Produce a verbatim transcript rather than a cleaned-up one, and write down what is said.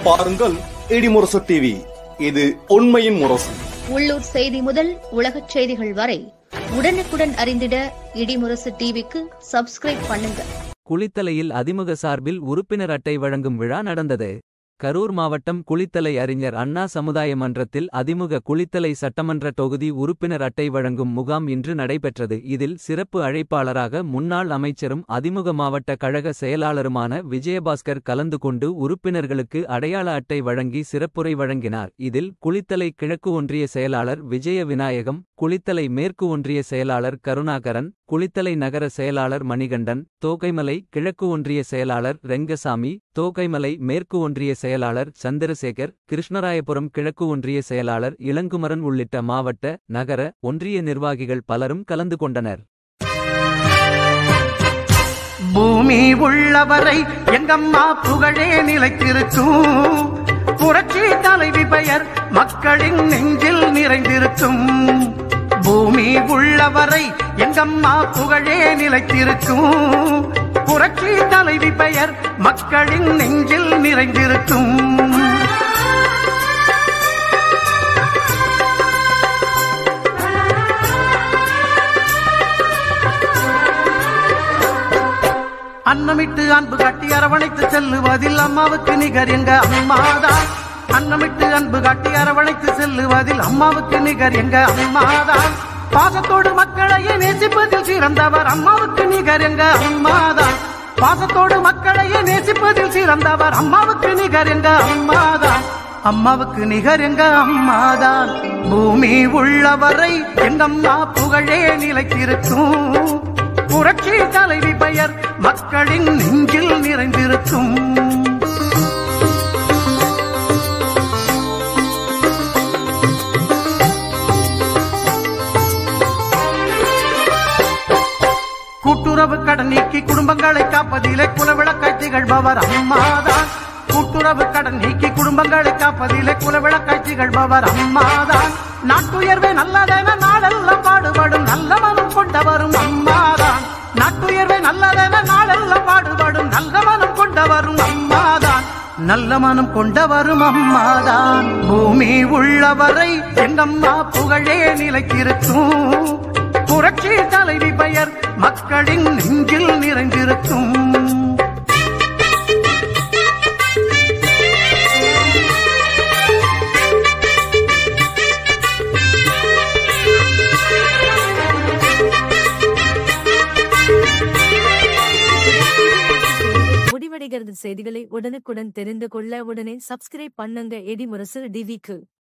பாருங்கள் இடிமுரசு டிவி. இது உண்மையின் முரசு. உள்ளூர் செய்தி முதல் உலகச் செய்திகள் வரை உடனுக்குடன் அறிந்திட இடிமுரசு டிவிக்கு சப்ஸ்கிரைப் பண்ணுங்க. குளித்தலையில் அதிமுக சார்பில் உறுப்பினர் அட்டை வழங்கும் விழா நடந்தது. கரூர் மாவட்டம் குளித்தலை அறிஞர் அண்ணா சமுதாய மன்றத்தில் அதிமுக குளித்தலை சட்டமன்ற தொகுதி உறுப்பினர் அட்டை வழங்கும் முகாம் இன்று நடைபெற்றது. இதில் சிறப்பு அழைப்பாளராக முன்னாள் அமைச்சரும் அதிமுக மாவட்ட கழக செயலாளருமான விஜயபாஸ்கர் கலந்து கொண்டு உறுப்பினர்களுக்கு அடையாள அட்டை வழங்கி சிறப்புரை வழங்கினார். இதில் குளித்தலை கிழக்கு ஒன்றிய செயலாளர் விஜய விநாயகம், குளித்தலை மேற்கு ஒன்றிய செயலாளர் கருணாகரன், குளித்தலை நகர செயலாளர் மணிகண்டன், தோகைமலை கிழக்கு ஒன்றிய செயலாளர் ரெங்கசாமி, தோகைமலை மேற்கு ஒன்றிய செயலாளர் சந்திரசேகர், கிருஷ்ணராயபுரம் கிழக்கு ஒன்றிய செயலாளர் இளங்குமரன் உள்ளிட்ட மாவட்ட, நகர, ஒன்றிய நிர்வாகிகள் பலரும் கலந்து கொண்டனர். பூமி உள்ளவரை எங்கம்மா புகழே நிலைத்திருக்கும். புரட்சி தலைவி பெயர் மக்களின் நெஞ்சில் நிறைந்திருக்கும். பூமி உள்ளவரை எங்கம்மா புகழே நிலைத்திருக்கும். புரட்சி தலைவி பெயர் மக்களின் நெஞ்சில் நிறைந்திருக்கும். அன்னமிட்டு அன்பு காட்டி அரவணைத்து செல்லுவதில் அம்மாவுக்கு நிகர் எங்க அம்மாதான். அன்னமிட்டு அன்பு காட்டி அரவணைத்து செல்லுவதில் அம்மாவுக்கு நிகர் எங்க அம்மாதான். பாசத்தோடு மக்களையே நேசிப்பதில் சிறந்தவர் அம்மாவுக்கு நிகர் எங்க அம்மாதான். பாசத்தோடு மக்களையே நேசிப்பதில் சிறந்தவர் அம்மாவுக்கு நிகர் எங்க அம்மாதான். அம்மாவுக்கு நிகர் எங்க அம்மாதான். பூமி உள்ளவரை எங்கம்மா புகழே நிலைத்திருக்கும். புரட்சி தலைவி பெயர் மக்களின் நெஞ்சில் நிறைந்திருக்கும். கூட்டுறவு கடன் நீக்கி குடும்பங்களை காப்பதிலே குலவிளக்காய் திகழ்பவர் அம்மாதான். கூட்டுறவு கடன் நீக்கி குடும்பங்களை காப்பதிலே குலவிளக்காய் திகழ்பவர் அம்மாதான். நாட்டுயர்வே நல்லதென நாடெல்லாம் பாடுபடும் நல்ல மனம் கொண்டவரும் அம்மாதான். நாட்டுயர்வே நல்லதென நாடெல்லாம் பாடுபடும் நல்ல மனம் கொண்டவரும் அம்மாதான். நல்ல மனம் கொண்டவரும் அம்மாதான். பூமி உள்ளவரை எங்கம்மா புகழே நிலைத்திருக்கும். புரட்சி தலைவி பெயர் மக்களின் நெஞ்சில் நிறைந்திருக்கும். முடிவடைகிறது. செய்திகளை உடனுக்குடன் தெரிந்து கொள்ள உடனே சப்ஸ்கிரைப் பண்ணுங்க இடிமுரசு டிவிக்கு.